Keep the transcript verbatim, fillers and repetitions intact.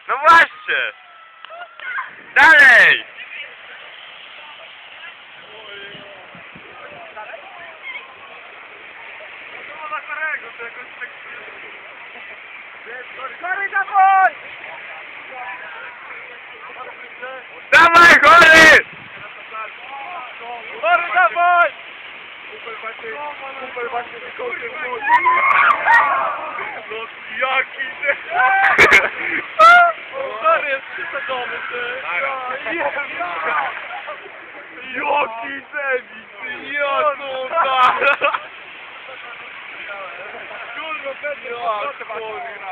No właśnie! Dalej! Dawaj, chory! Chory, dawaj! Super właśnie, super właśnie wykończył mój. No jaki ty! Chory jest przysadzony, ty! Jaki debil, ty! Ja kurwa! Kurwa, Pedro!